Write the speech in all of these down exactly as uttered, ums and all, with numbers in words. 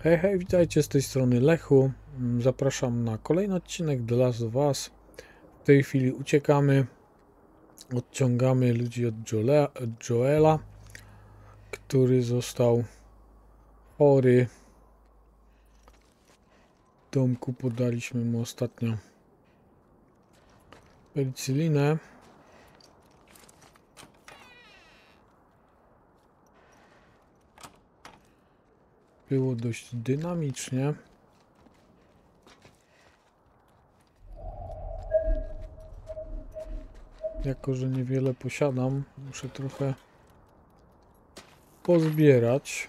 Hej, hej, witajcie, z tej strony Lechu. Zapraszam na kolejny odcinek The Last of Us. W tej chwili uciekamy, odciągamy ludzi od Joela, od Joela który został chory. W domku podaliśmy mu ostatnio penicylinę. Było dość dynamicznie. Jako że niewiele posiadam, muszę trochę pozbierać.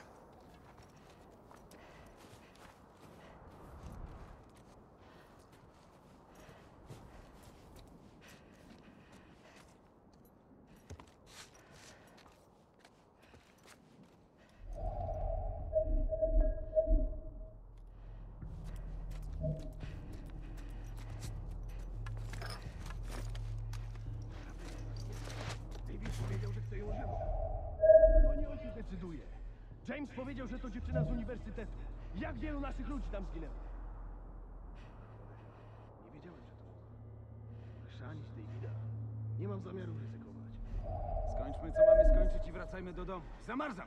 James powiedział, że to dziewczyna z uniwersytetu. Jak wielu naszych ludzi tam zginęło? Nie wiedziałem, że to... Chrzanić Davida. Nie mam zamiaru ryzykować. Skończmy, co mamy skończyć i wracajmy do domu. Zamarzam!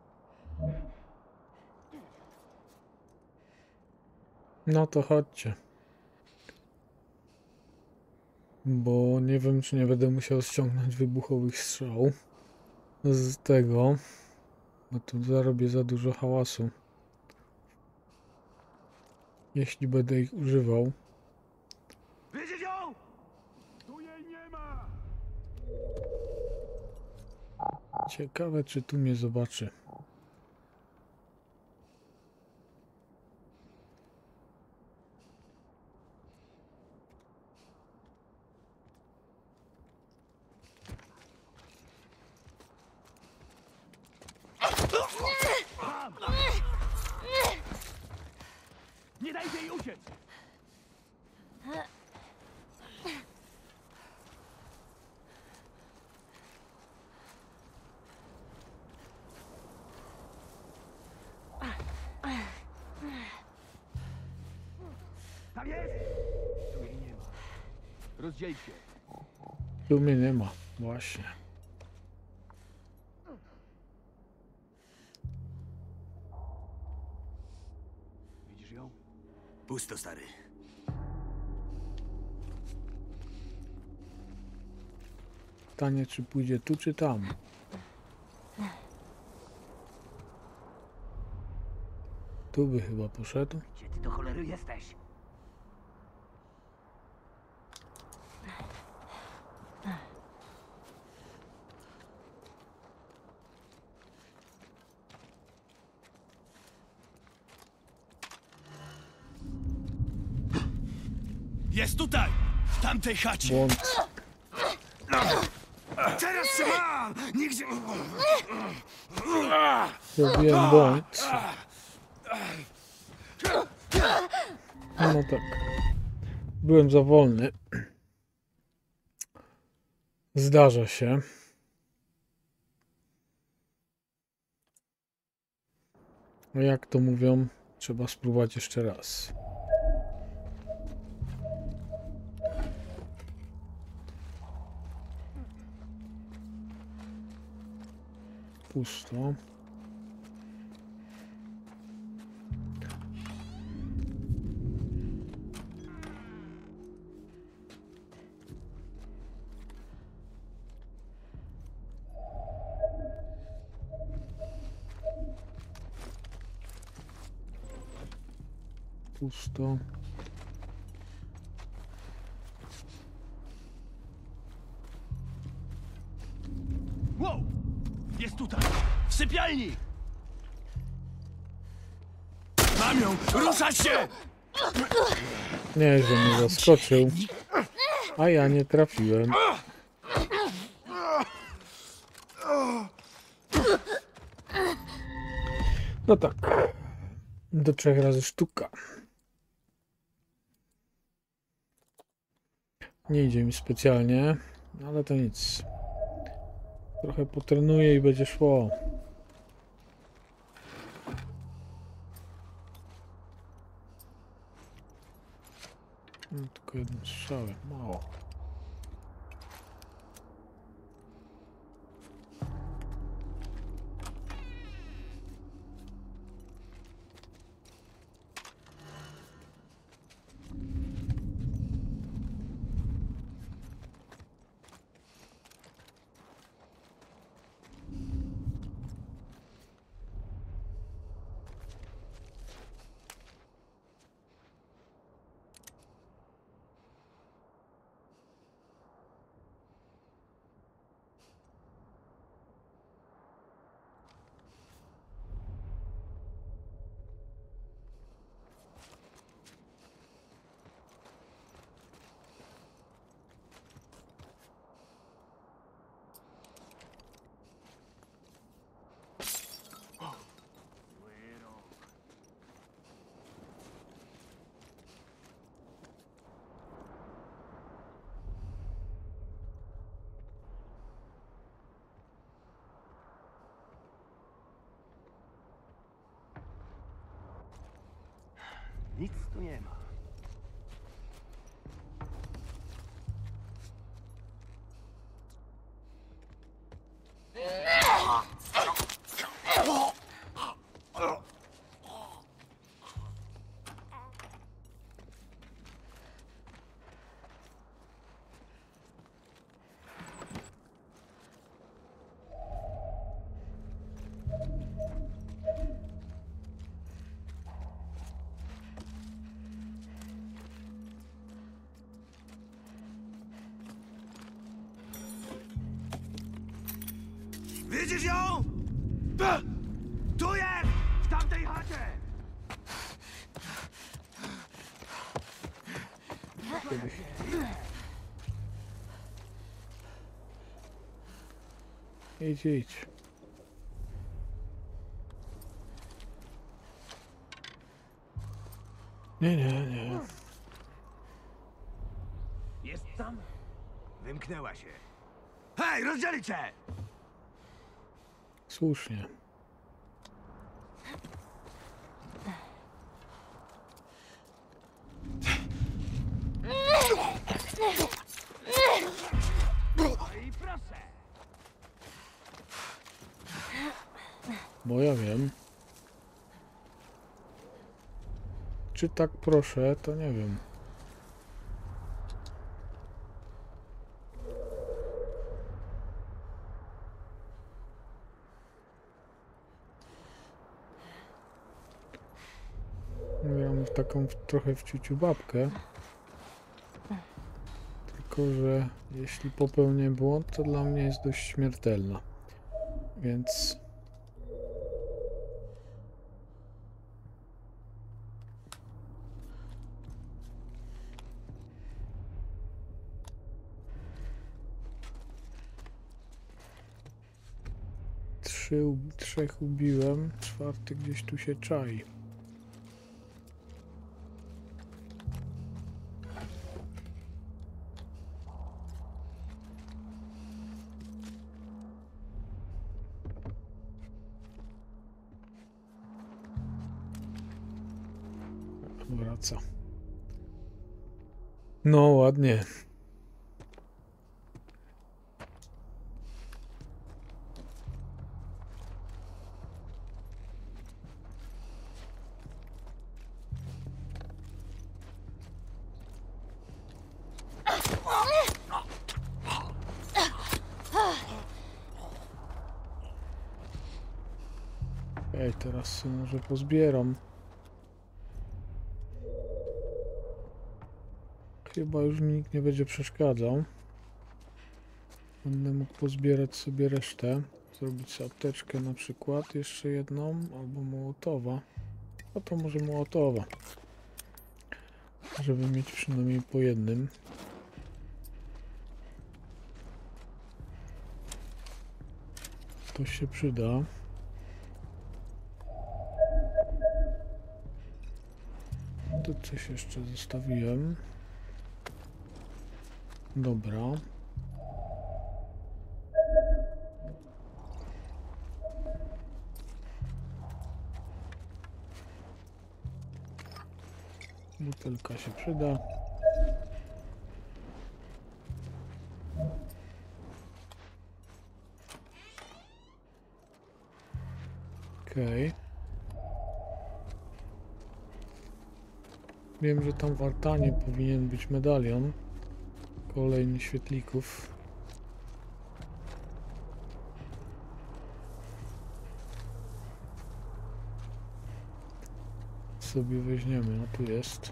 No to chodźcie. Bo nie wiem, czy nie będę musiał ściągnąć wybuchowych strzałów z tego, bo tu zarobię za dużo hałasu, jeśli będę ich używał. Widzisz ją? Tu jej nie ma! Ciekawe, czy tu mnie zobaczy. Nie dajcie jej uciec! Tam jest! Tu jej nie ma. Rozdziel się. Tu mnie nie ma, właśnie. Widzisz ją? Pusto, stary. Pytanie, czy pójdzie tu, czy tam. Tu by chyba poszedł. Gdzie ty do cholery jesteś? Jest tutaj! W tamtej chacie! Błąd. Teraz się mam! Nigdzie... Zrobiłem błąd. No tak. Byłem za wolny. Zdarza się. No jak to mówią, trzeba spróbować jeszcze raz. Pusto. Pusto. Wow! Jest tutaj! W sypialni! Mam ją! Ruszać się! Nie, że mnie zaskoczył. A ja nie trafiłem. No tak. Do trzech razy sztuka. Nie idzie mi specjalnie, ale to nic. Trochę potrenuję i będzie szło. No, tylko jednym strzałem, mało. Nic tu nie ma. Widzisz ją? Tu jest! W tamtej chacie! Idź, idź. Nie, nie, nie. Jest tam? Wymknęła się. Hej, rozdzielić się! Słusznie. No i proszę! Bo ja wiem. Czy tak proszę, to nie wiem. Gram w taką w, trochę w ciuciu babkę. Tylko, że jeśli popełnię błąd, to dla mnie jest dość śmiertelna. Więc... Trzy, trzech ubiłem, czwarty gdzieś tu się czai. Wraca. No ładnie. Ej, teraz się może pozbieram. Chyba już mi nikt nie będzie przeszkadzał. Będę mógł pozbierać sobie resztę. Zrobić sobie apteczkę na przykład, jeszcze jedną, albo mołotowa. A to może mołotowa. Żeby mieć przynajmniej po jednym. To się przyda. Tu coś jeszcze zostawiłem. Dobra. Butelka się przyda. Okej. Okay. Wiem, że tam w altanie powinien być medalion. Kolejny świetlików. Sobie weźmiemy, no tu jest.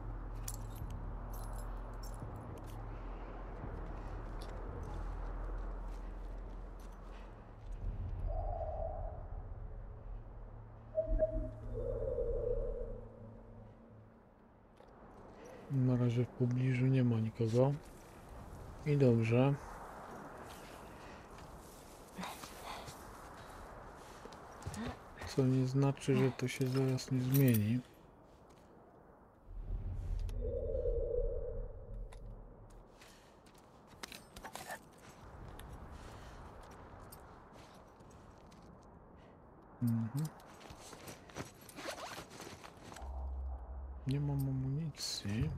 Na razie w pobliżu nie ma nikogo. I dobrze. Co nie znaczy, że to się zaraz nie zmieni. Mhm. Nie mam amunicji.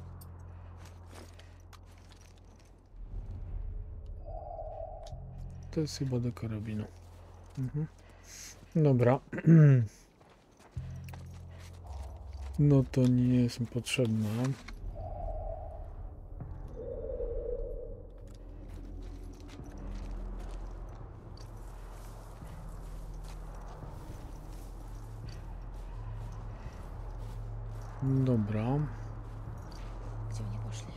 To jest chyba do karabinu. Mhm. Dobra. No to nie jest mi potrzebne. Dobra. Gdzie oni poszli?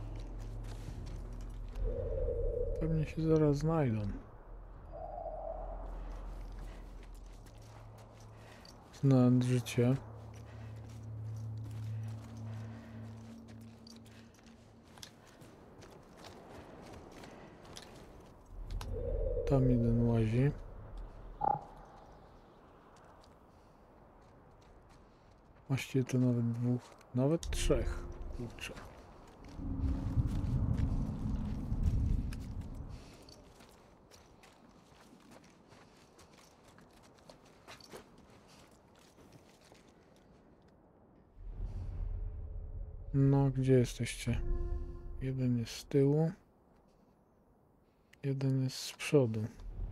Pewnie się zaraz znajdą. Znając życie. Tam jeden łazi. Właściwie to nawet dwóch, nawet trzech. Kurczę. No, gdzie jesteście? Jeden jest z tyłu. Jeden jest z przodu.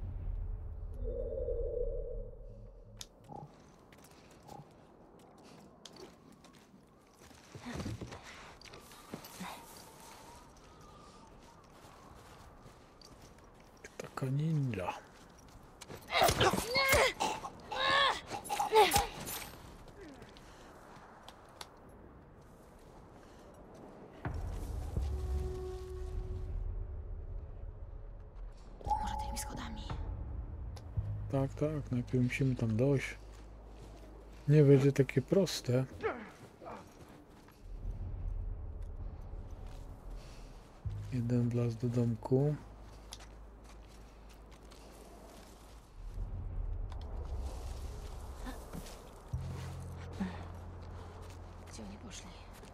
Taka ninja. Może tymi schodami. Tak, tak, najpierw musimy tam dojść. Nie będzie takie proste. Jeden wlazł do domku. Gdzie oni poszli?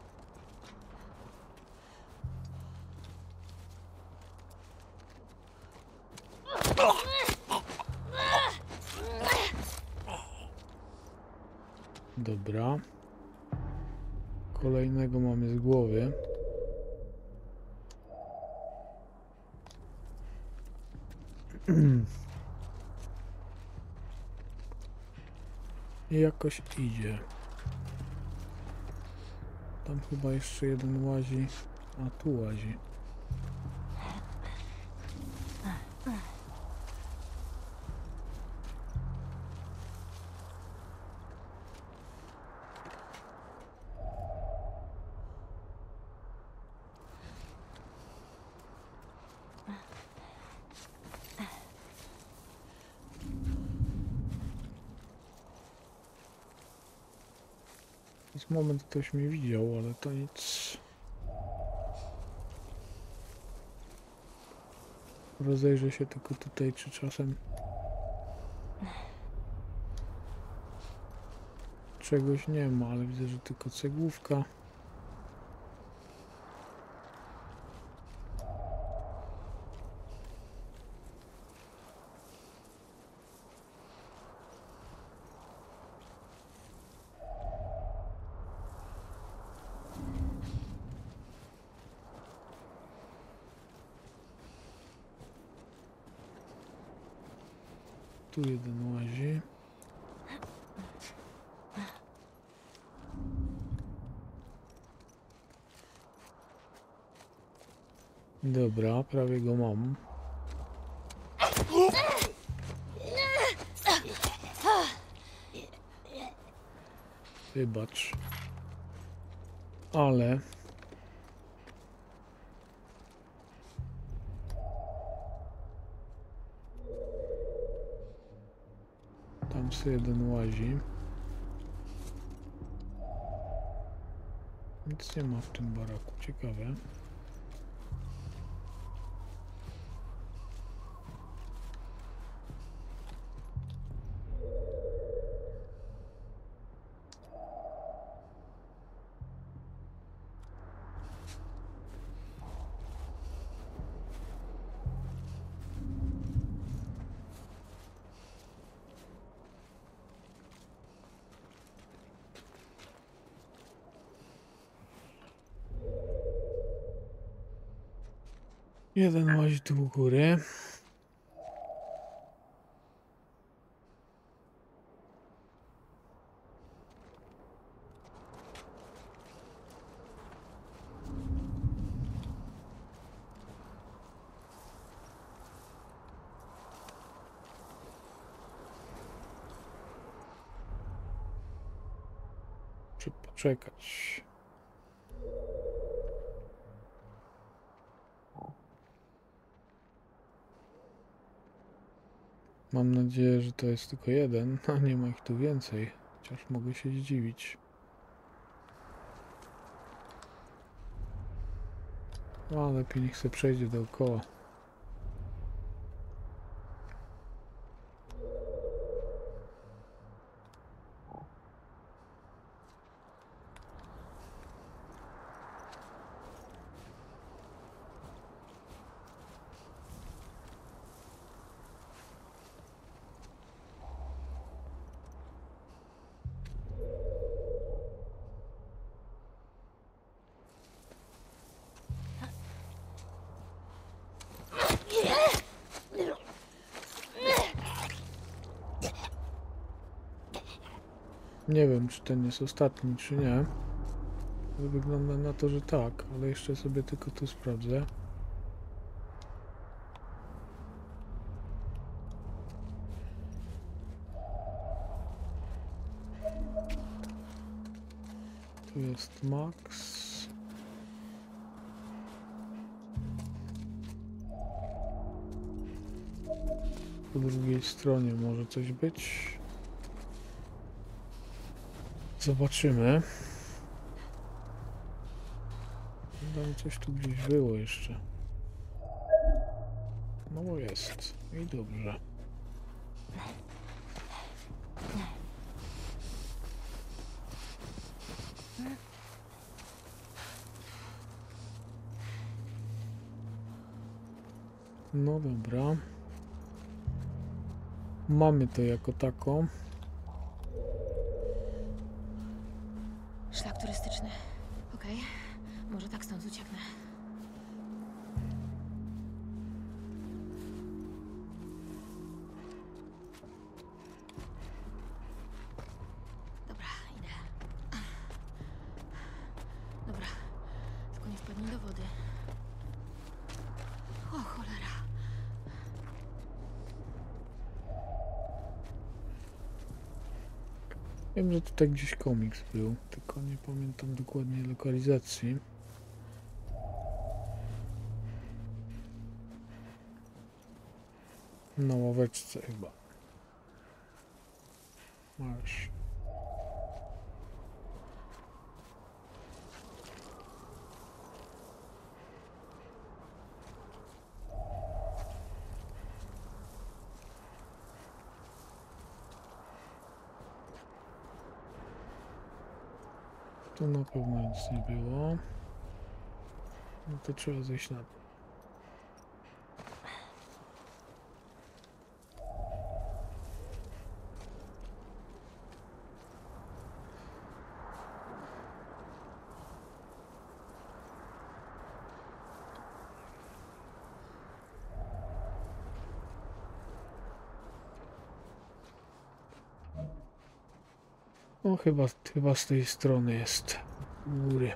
Dobra. Kolejnego mamy z głowy. I jakoś idzie. Tam chyba jeszcze jeden łazi. A tu łazi. Przez moment ktoś mnie widział, ale to nic. Rozejrzę się tylko tutaj, czy czasem czegoś nie ma, ale widzę, że tylko cegłówka. Tu jeden łazi. Dobra, prawie go mam. Wybacz. Ale... Tam sobie jeden łazi. Nic nie ma w tym baraku, ciekawe. Jeden łazi tu u góry. Trzeba poczekać. Mam nadzieję, że to jest tylko jeden, a nie ma ich tu więcej. Chociaż mogę się zdziwić. A lepiej niech se przejdzie dookoła. Nie wiem, czy ten jest ostatni, czy nie. Ale wygląda na to, że tak, ale jeszcze sobie tylko tu sprawdzę. Tu jest Max. Po drugiej stronie może coś być. Zobaczymy. Tam coś tu gdzieś było jeszcze. No bo jest. I dobrze. No dobra. Mamy to jako taką. Szlak turystyczny. Okej. Może tak stąd ucieknę. Dobra, idę. Dobra. Tylko nie wpadnij do wody. O, cholera. Wiem, że tutaj gdzieś komiks był, tylko nie pamiętam dokładnie lokalizacji. Na ławeczce chyba. Marsz. Tu na pewno nic nie było. No to trzeba zejść na dół. O, chyba, chyba z tej strony jest. U góry.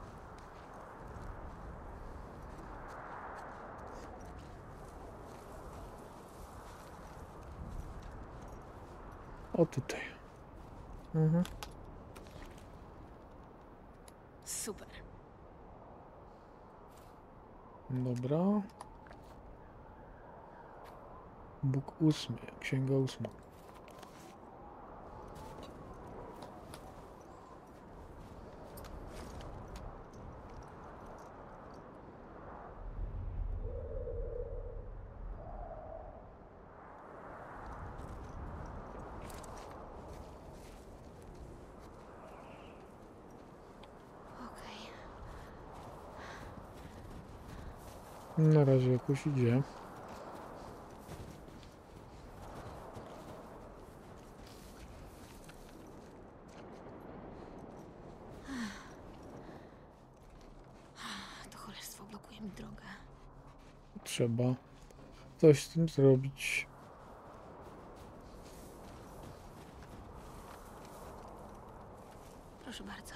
O, tutaj. Mhm. Super. Dobra. Bóg ósmy, księga ósma. Okej. Na razie jakoś idzie. To cholerstwo blokuje mi drogę. Trzeba coś z tym zrobić. Proszę bardzo.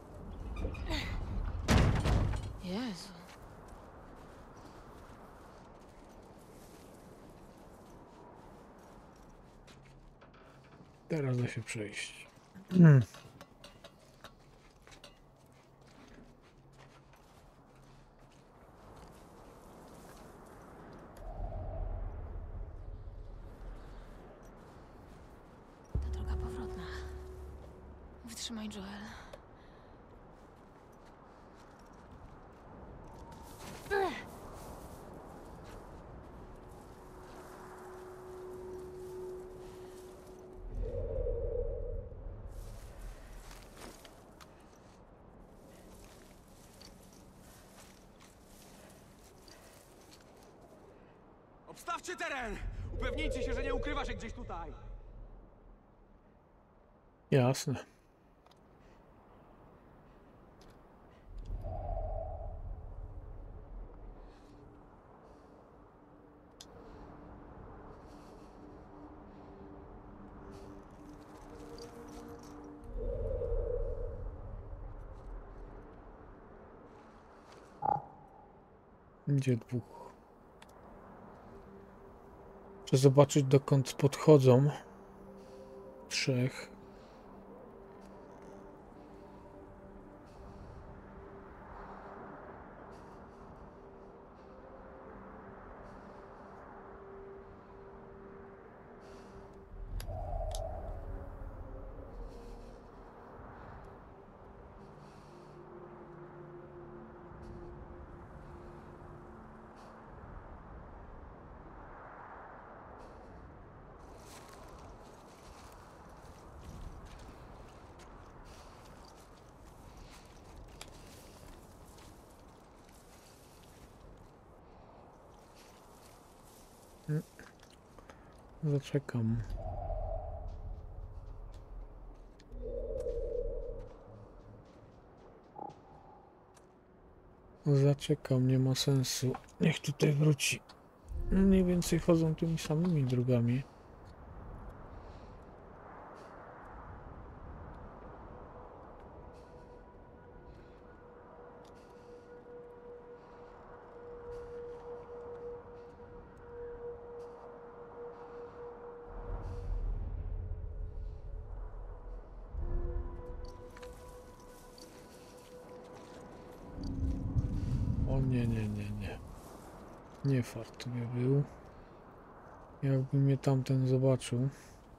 Jezu. Teraz da się przejść. Hmm. Ta droga powrotna. Wytrzymaj, Joel. Obstawcie teren! Upewnijcie się, że nie ukrywa się gdzieś tutaj. Jasne. Gdzie dwóch? Chcę zobaczyć, dokąd podchodzą. Trzech. Zaczekam. Zaczekam, nie ma sensu. Niech tutaj wróci. Mniej więcej chodzą tymi samymi drogami. O nie, nie, nie, nie. Nie fart by był. Jakby mnie tamten zobaczył.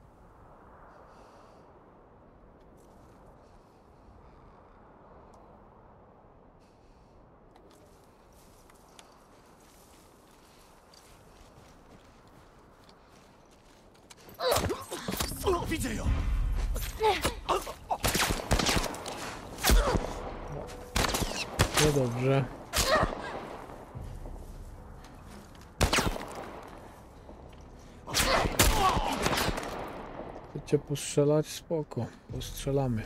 Widzę ją! No dobrze. Chcecie postrzelać? Spoko. Postrzelamy.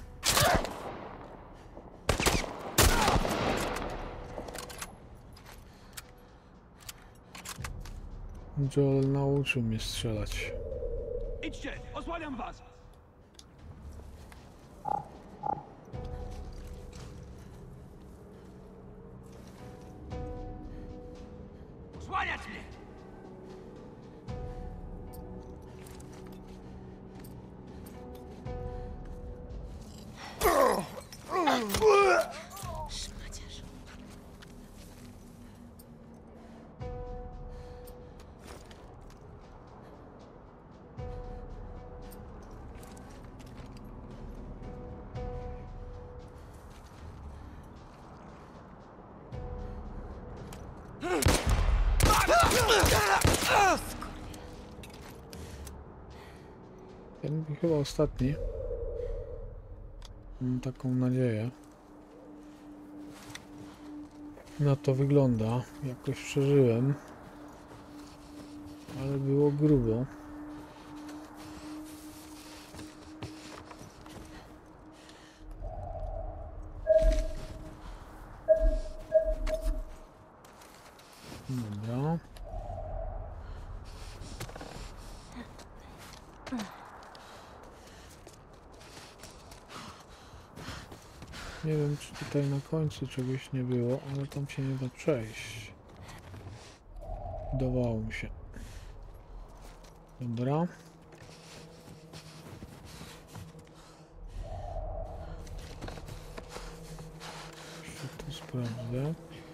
Joel nauczył mnie strzelać. Idźcie! Osłaniam was! Ten chyba ostatni. Mam taką nadzieję. Na to wygląda. Jakoś przeżyłem. Ale było grubo. Dobra. Nie wiem, czy tutaj na końcu czegoś nie było, ale tam się nie da przejść. Udawało mi się. Dobra. Jeszcze tu sprawdzę.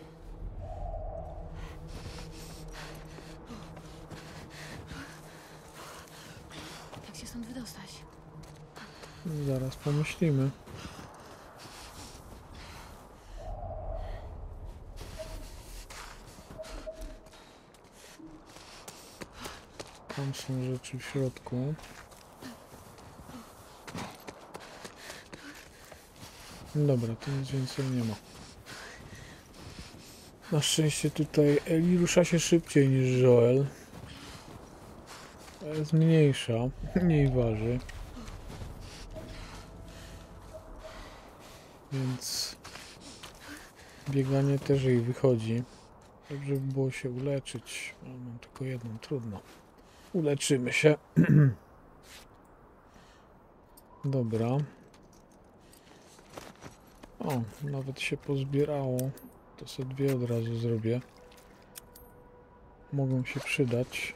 Jak się stąd wydostać? Zaraz pomyślimy. Tam są rzeczy w środku. Dobra, tu nic więcej nie ma. Na szczęście tutaj Eli rusza się szybciej niż Joel. Jest mniejsza, mniej waży. Więc bieganie też jej wychodzi. Dobrze by było się uleczyć. No, mam tylko jedną, trudno. Uleczymy się. Dobra. O, nawet się pozbierało. To sobie dwie od razu zrobię. Mogą się przydać.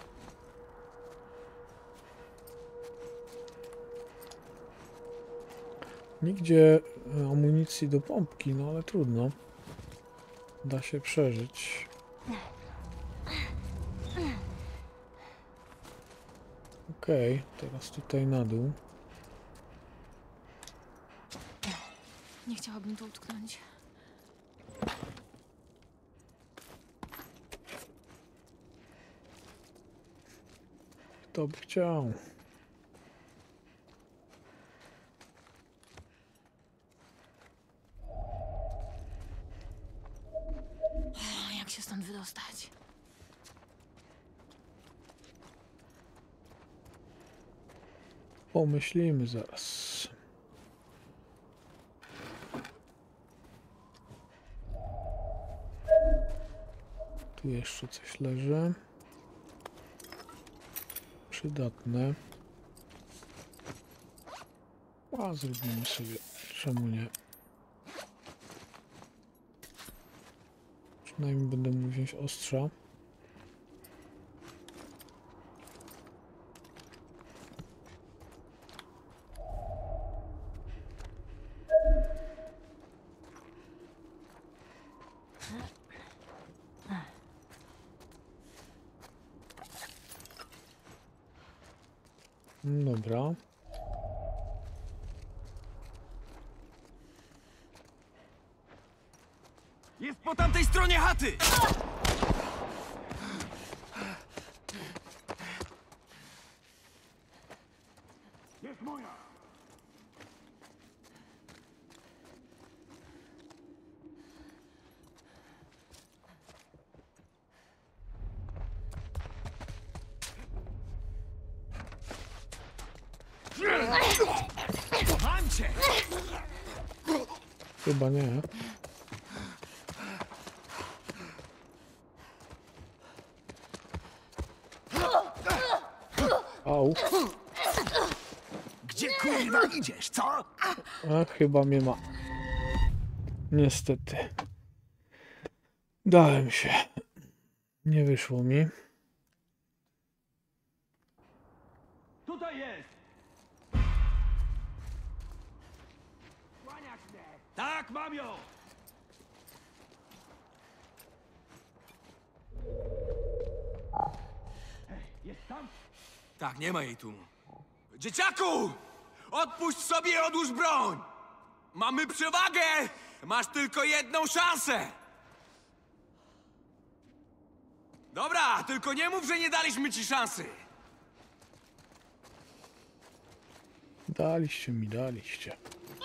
Nigdzie amunicji do pompki, no ale trudno. Da się przeżyć. Okej, okay, teraz tutaj na dół. Nie chciałabym tu utknąć. Kto by chciał? Jak się stąd wydostać? Pomyślimy zaraz. Tu jeszcze coś leży. Przydatne. A zrobimy sobie. Czemu nie? Przynajmniej będę mógł wziąć ostrza. Dobra. Jest po tamtej stronie chaty! Jest moja! Mam cię! Chyba nie. Au. Gdzie kurwa idziesz, co? A chyba mnie ma. Niestety. Dałem się. Nie wyszło mi. Tutaj jest! Kłaniasz mnie! Tak, mam ją! Hej, jest tam? Tak, nie ma jej tu. Dzieciaku! Odpuść sobie i odłóż broń! Mamy przewagę! Masz tylko jedną szansę! Dobra, tylko nie mów, że nie daliśmy ci szansy. Daliście mi, daliście.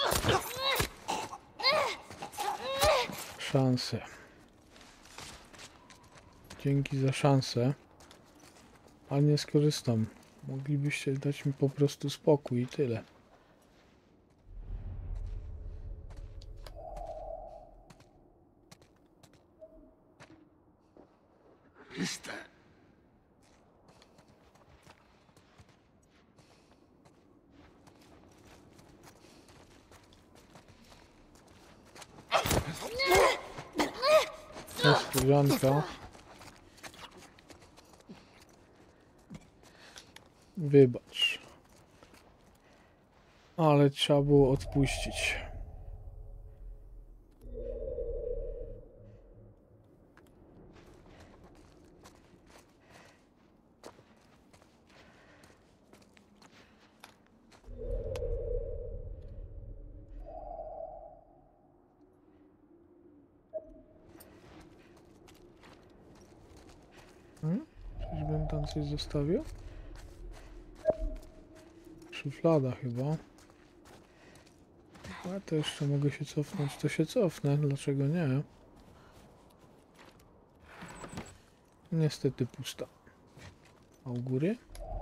Szansę. Dzięki za szansę. Ale nie skorzystam. Moglibyście dać mi po prostu spokój i tyle. Chryste. Niespodzianka. Wybacz. Ale trzeba było odpuścić. Hmm? Czyżbym tam coś zostawił? Szuflada chyba. A to jeszcze mogę się cofnąć, to się cofnę, dlaczego nie? Niestety pusta. A u góry?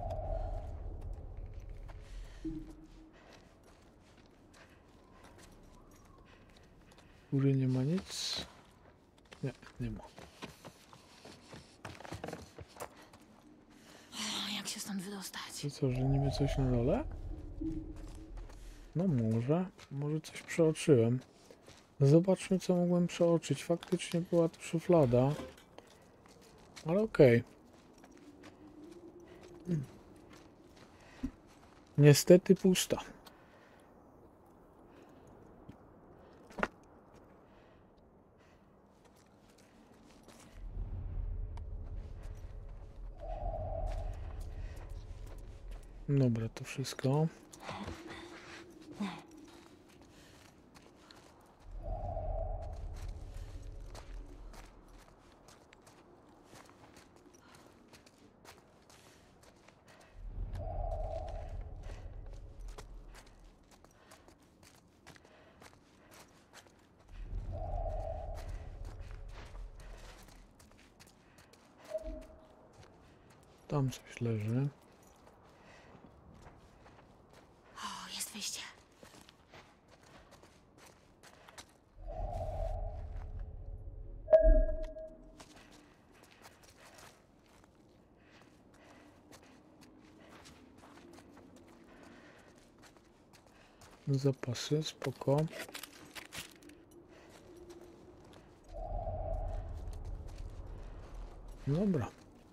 U góry nie ma nic. Nie, nie ma. O, jak się stąd wydostać? To co, że niby coś na dole? No może, może coś przeoczyłem. Zobaczmy, co mogłem przeoczyć. Faktycznie była to szuflada. Ale okej. Okay. Niestety pusta. Dobra, to wszystko. Tam coś leży. O, jest wyjście. Zapasy, spoko. Dobra.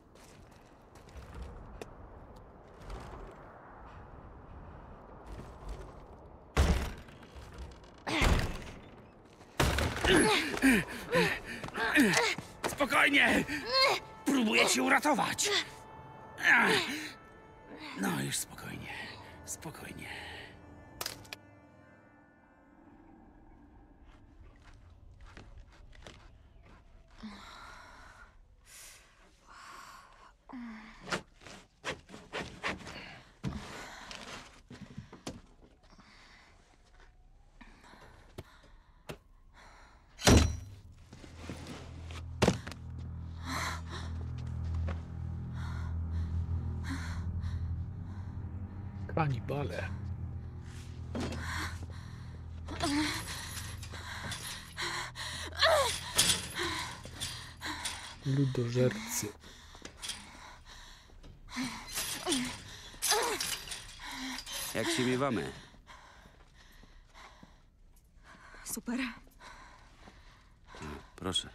Spokojnie! Próbuję cię uratować! No już spokojnie, spokojnie. Kanibale. Ludożercy. Jak się miewamy? Super. Proszę.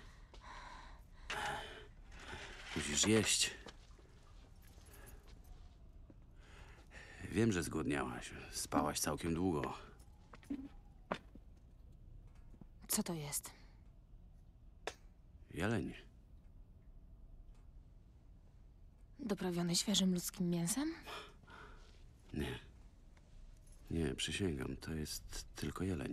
Musisz jeść. Wiem, że zgłodniałaś. Spałaś całkiem długo. Co to jest? Jeleń. Doprawiony świeżym ludzkim mięsem? Nie. Nie, przysięgam. To jest tylko jeleń.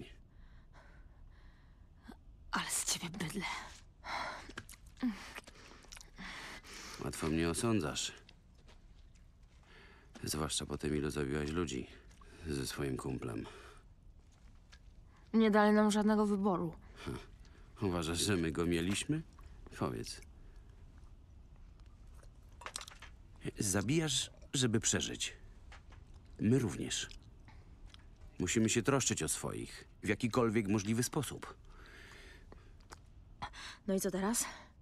Ale z ciebie bydle. łatwo mnie osądzasz. Zwłaszcza po tym, ilu zabiłaś ludzi ze swoim kumplem. Nie dali nam żadnego wyboru. Uważasz, że my go mieliśmy? Powiedz. Zabijasz, żeby przeżyć. My również. Musimy się troszczyć o swoich w jakikolwiek możliwy sposób. No i co teraz?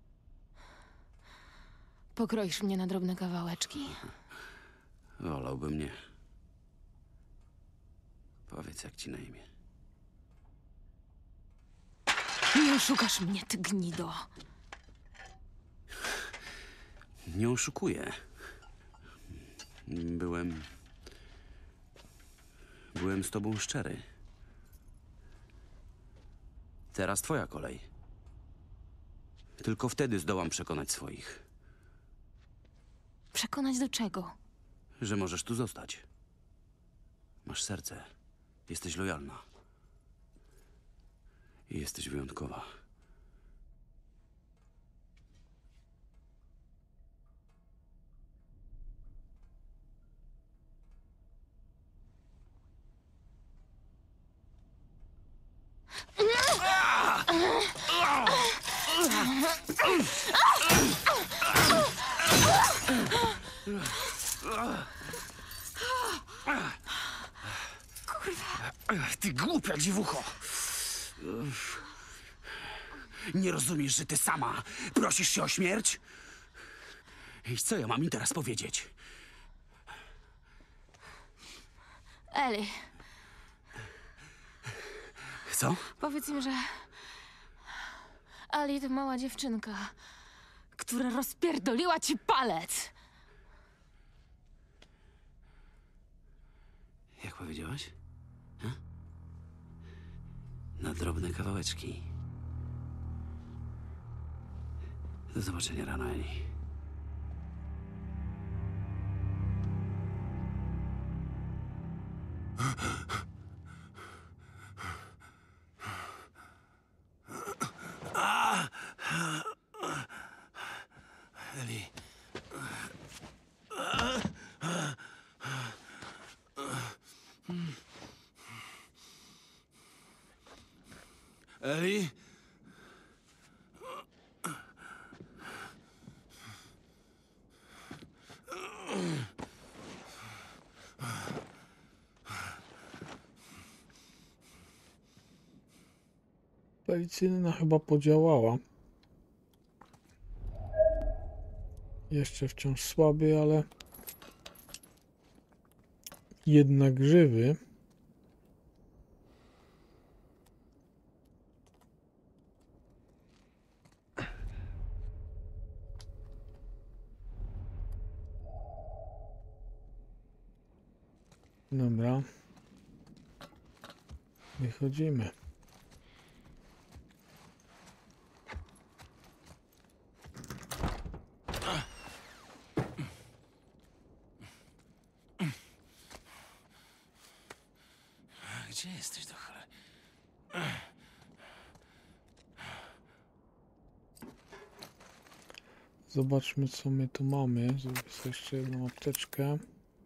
Pokroisz mnie na drobne kawałeczki? Wolałbym nie. Powiedz, jak ci na imię. Nie oszukasz mnie, ty gnido. Nie oszukuję. Byłem... Byłem z tobą szczery. Teraz twoja kolej. Tylko wtedy zdołam przekonać swoich, Przekonać do czego? że możesz tu zostać. Masz serce. Jesteś lojalna. I jesteś wyjątkowa. Ty głupia dziewucho! Nie rozumiesz, że ty sama prosisz się o śmierć? I co ja mam im teraz powiedzieć? Eli, Co? powiedz im, że... Ali to mała dziewczynka, która rozpierdoliła ci palec. Jak powiedziałaś? Ha? Na drobne kawałeczki. Do zobaczenia rano, Eli. Eli. Eli? Policyjna chyba podziałała. Jeszcze wciąż słaby, ale jednak żywy. Dobra. Wychodzimy. Gdzie jesteś do cholery? Zobaczmy, co my tu mamy. Zrobię sobie jeszcze jedną apteczkę.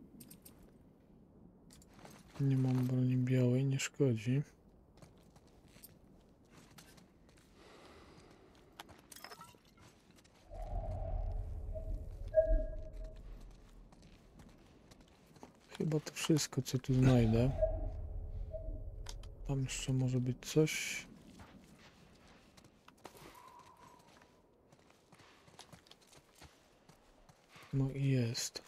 Nie mam broni białej, nie szkodzi. Chyba to wszystko, co tu znajdę. Tam jeszcze może być coś. No i jest.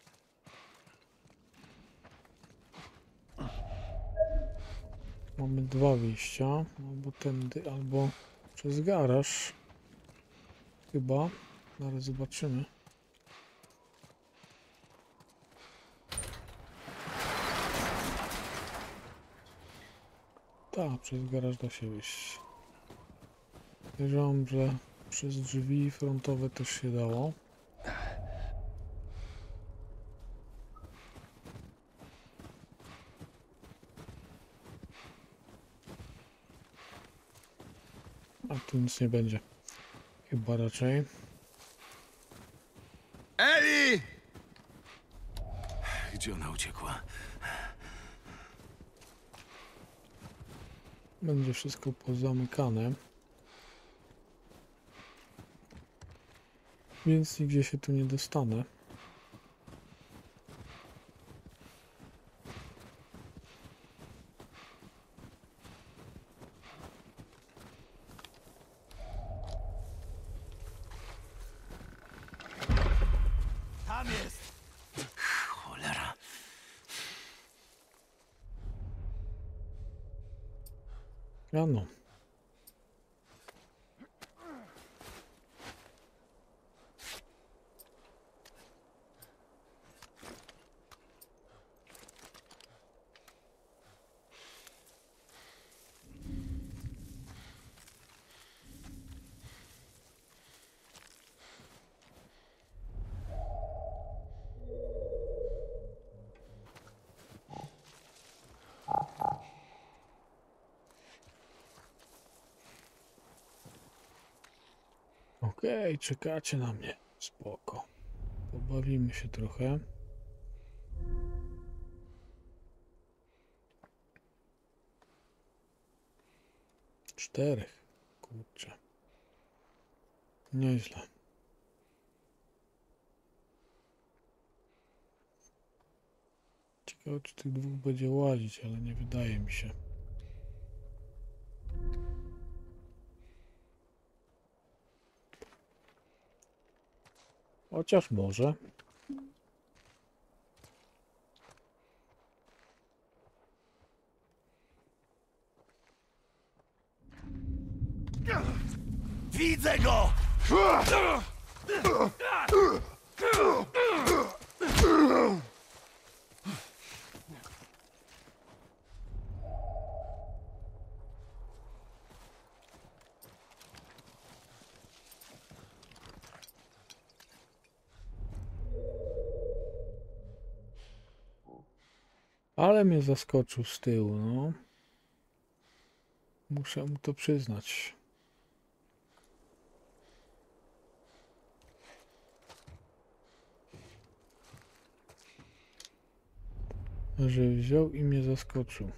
Mamy dwa wyjścia. Albo tędy, albo przez garaż. Chyba. Zaraz zobaczymy. Tak, przez garaż da się wyjść. Wiedziałem, że przez drzwi frontowe też się dało. A tu nic nie będzie. Chyba raczej. Gdzie ona uciekła? Będzie wszystko pozamykane. Więc nigdzie się tu nie dostanę. Tam jest! Cholera. Ano. Okej, czekacie na mnie. Spoko. Pobawimy się trochę. Czterech. Kurczę. Nieźle. Ciekawe, czy tych dwóch będzie łazić, ale nie wydaje mi się. Chociaż może. Widzę go! Ale mnie zaskoczył z tyłu, no. Muszę mu to przyznać. Że wziął i mnie zaskoczył.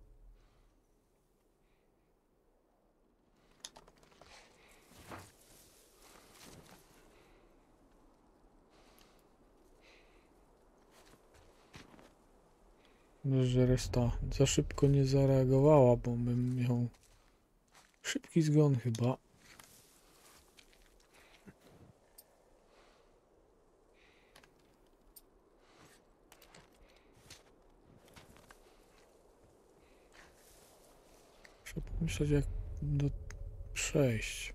Że reszta za szybko nie zareagowała, bo bym miał szybki zgon chyba. Muszę pomyśleć, jak do przejść.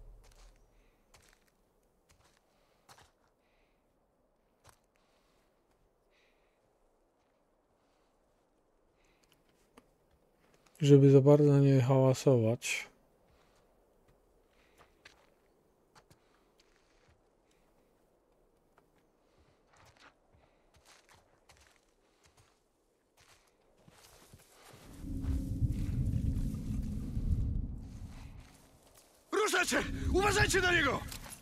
Żeby za bardzo nie hałasować. Ruszacie! Uważajcie na niego!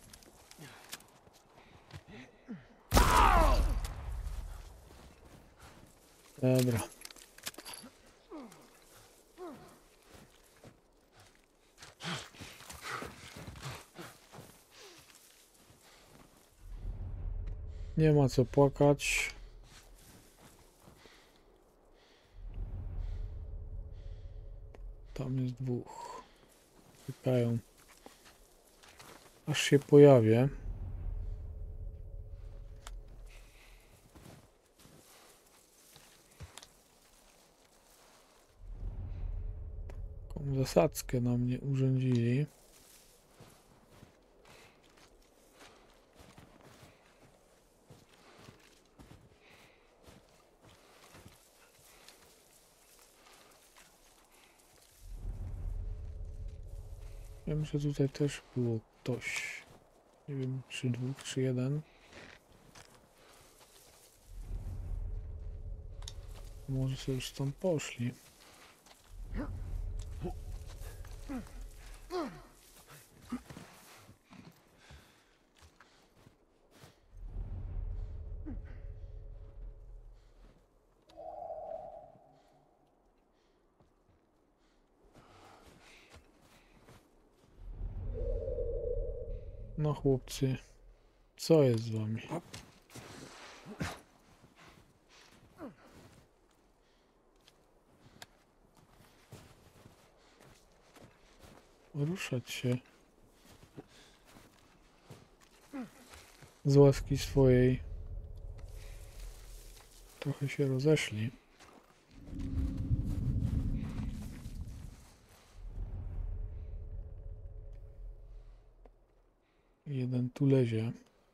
Dobra. Nie ma co płakać. Tam jest dwóch. Czekają. Aż się pojawię. Taką zasadzkę na mnie urządzili. Wiem, że tutaj też było ktoś. Nie wiem, czy dwóch, czy jeden. Może sobie już stąd poszli. No chłopcy, co jest z wami? Ruszać się z łaski swojej. Trochę się rozeszli. Jeden tu lezie.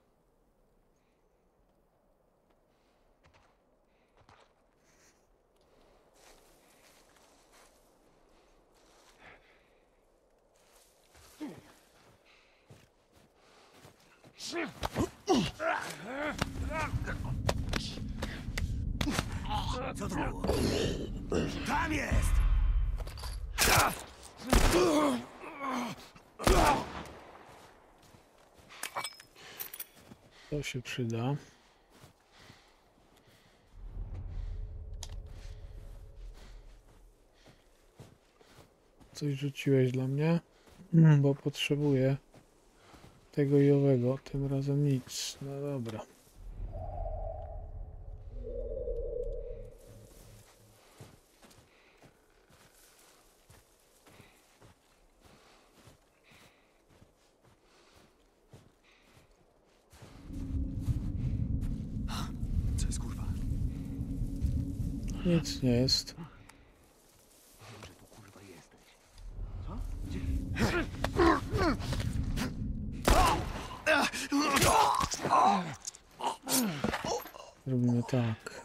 Co to było? Tam jest! To się przyda. Coś rzuciłeś dla mnie? Mm, bo potrzebuję tego i owego. Tym razem nic. No dobra. Co jest kurwa? Nic nie jest. Wiem, że tu kurwa jesteś. Co? Gdzie? Robimy tak.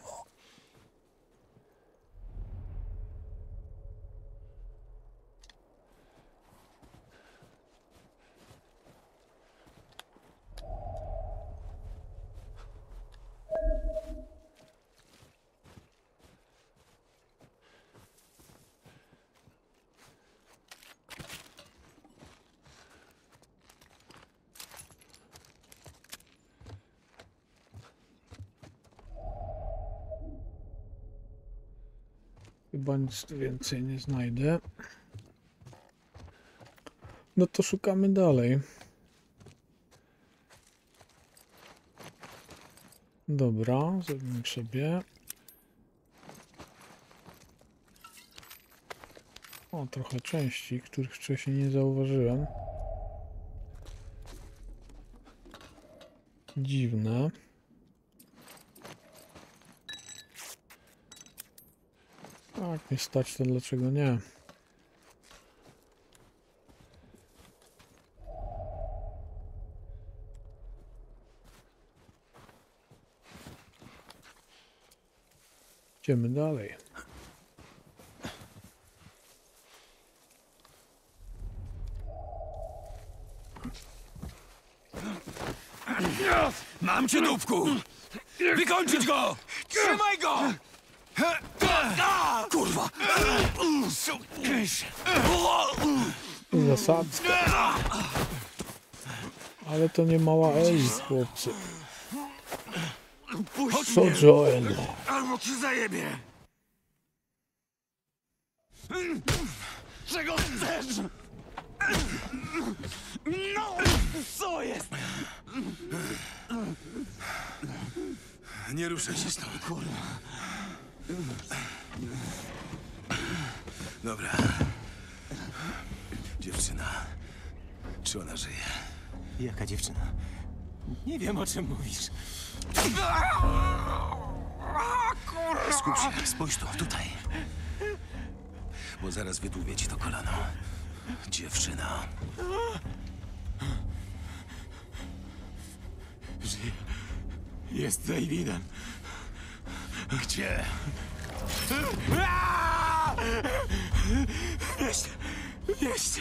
Chyba nic tu więcej nie znajdę. No to szukamy dalej. Dobra, zrobimy sobie. O, trochę części, których wcześniej nie zauważyłem. Dziwne. Tak, nie stać, to dlaczego nie? Idziemy dalej. Mam cię, dupku! Wykończyć go! Trzymaj go! Kurwa! Zasadzka. Ale to nie mała Eli, chłopcy. Puść To mnie, Joel. albo cię zajebie! Czego chcesz? No! Co jest? Nie ruszaj się stąd. Kurwa. Dobra. Dziewczyna. Czy ona żyje? Jaka dziewczyna? Nie wiem, o czym mówisz. Skup się, spójrz tu, tutaj. Bo zaraz wydłubię ci to kolano. Dziewczyna. Żyje. Jest Davidem. Gdzie? Jeszcze. Jeszcze.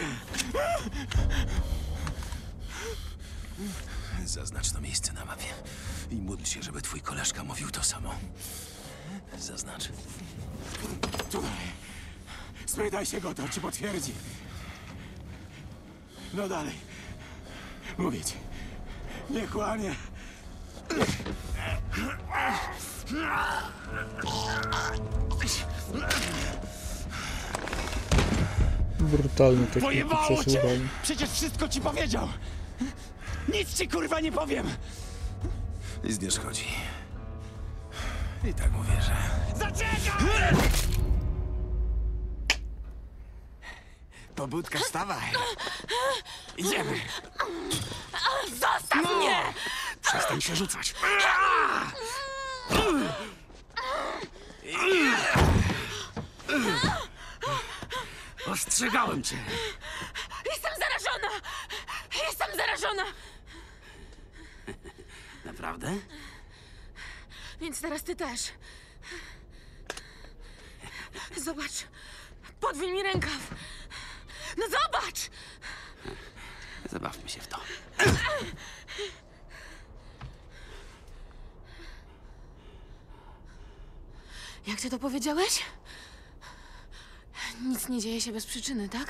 Zaznacz to miejsce na mapie. I módl się, żeby twój koleżka mówił to samo. Zaznacz. Tutaj. Spytaj się go, to ci potwierdzi. No dalej. Mówię ci. Nie kłamie. Brutalny techniki Pojebało cię! przesłuchań. Przecież wszystko ci powiedział! Nic ci kurwa nie powiem! Nic nie szkodzi. I tak mówię, że... Zaczekaj! Pobudka, wstawaj! Idziemy! Zostaw mnie! Przestań się rzucać! Ostrzegałem cię! Jestem zarażona! Jestem zarażona! Naprawdę? Więc teraz ty też. Zobacz. Podwój mi rękaw. No zobacz! Zabawmy się w to. Jak ty to powiedziałeś? Nic nie dzieje się bez przyczyny, tak?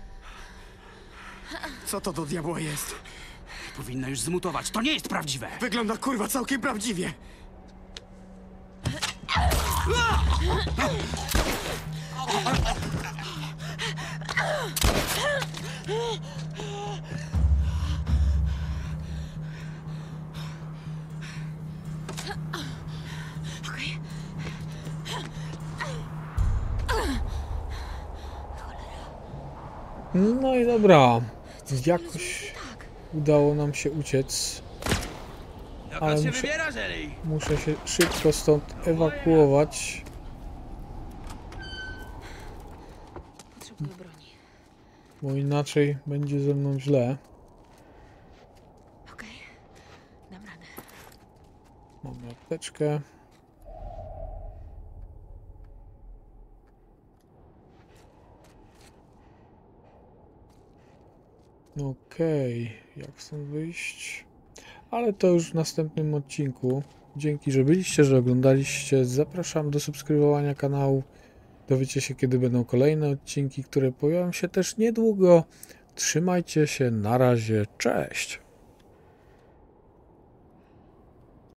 Co to do diabła jest? Powinna już zmutować. To nie jest prawdziwe! Wygląda kurwa całkiem prawdziwie! Okej. No i dobra. Jakoś udało nam się uciec. Ale się muszę, wybierasz, Eli? muszę się szybko stąd ewakuować. Potrzebuję broni. Bo inaczej będzie ze mną źle. Okej. Dam radę. Mamy apteczkę. Okej, jak stąd wyjść? Ale to już w następnym odcinku. Dzięki, że byliście, że oglądaliście. Zapraszam do subskrybowania kanału. Dowiecie się, kiedy będą kolejne odcinki, które pojawią się też niedługo. Trzymajcie się, na razie, cześć!